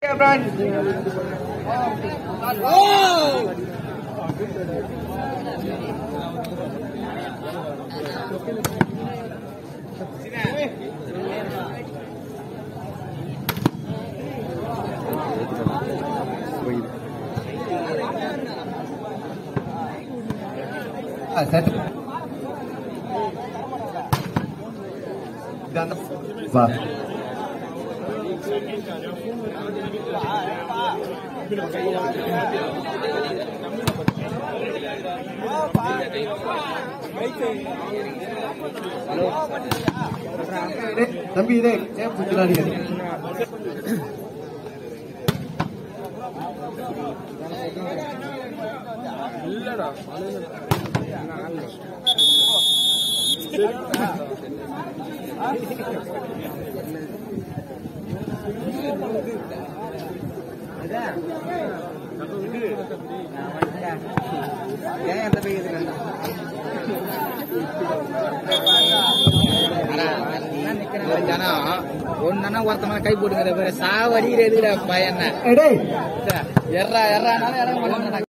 Yeah, Brian. Oh! தம்பி இதே இல்லடா ஒன்னா ஒருத்தமான கை போட்டுக்கிற பேரு சாவடிக்கிற பையன் எர்றா எர்றானாலும் இறங்க மாட்டாங்க.